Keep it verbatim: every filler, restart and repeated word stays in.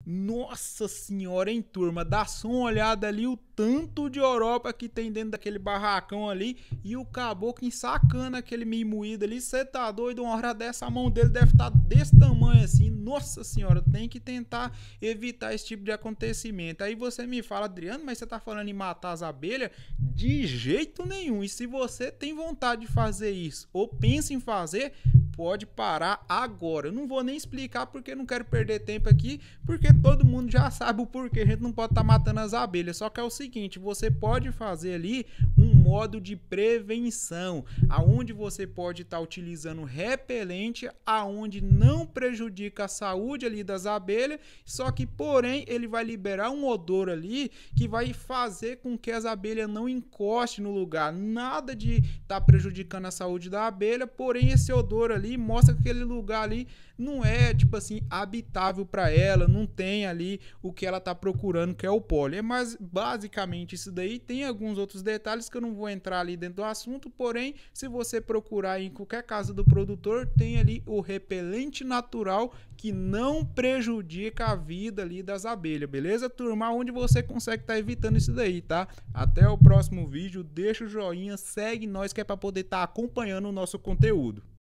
Nossa senhora, hein, turma? Dá só uma olhada ali o tanto de Europa que tem dentro daquele barracão ali e o caboclo ensacando aquele meio moído ali. Você tá doido? Uma hora dessa a mão dele deve estar desse tamanho assim. Nossa senhora, tem que tentar evitar esse tipo de acontecimento. Aí você me fala, Adriano, mas você tá falando em matar as abelhas? De jeito nenhum. E se você tem vontade de fazer isso ou pensa em fazer, pode parar agora. Eu não vou nem explicar porque não quero perder tempo aqui, porque todo mundo já sabe o porquê a gente não pode estar tá matando as abelhas. Só que é o seguinte, você pode fazer ali um modo de prevenção, aonde você pode estar tá utilizando repelente, aonde não prejudica a saúde ali das abelhas, só que porém ele vai liberar um odor ali que vai fazer com que as abelhas não encostem no lugar. Nada de estar tá prejudicando a saúde da abelha, porém esse odor ali mostra que aquele lugar ali não é, tipo assim, habitável para ela, não tem ali o que ela tá procurando, que é o pólen. É mais basicamente isso daí. Tem alguns outros detalhes que eu não vou entrar ali dentro do assunto, porém, se você procurar em qualquer casa do produtor, tem ali o repelente natural que não prejudica a vida ali das abelhas, beleza, turma? Onde você consegue estar tá evitando isso daí, tá? Até o próximo vídeo, deixa o joinha, segue nós que é para poder estar tá acompanhando o nosso conteúdo.